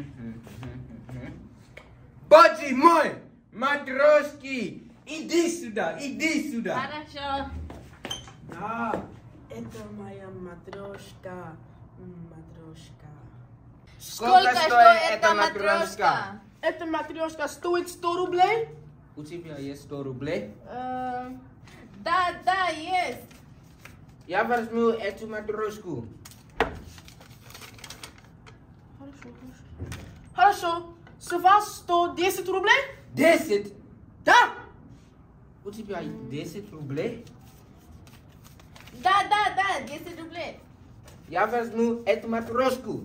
Баджи мой, матрошки, иди сюда. Хорошо. Да, это моя матрешка. Матрешка. Сколько стоит эта матрешка? Эта матрешка стоит 100 рублей? У тебя есть 100 рублей? Да, есть. Я возьму эту матрешку. Хорошо. С вас 110 рублей? 10? Да. У тебя 10 рублей? Да, 10 рублей. Я возьму эту матрешку.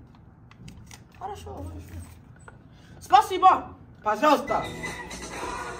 Хорошо. Спасибо. Пожалуйста.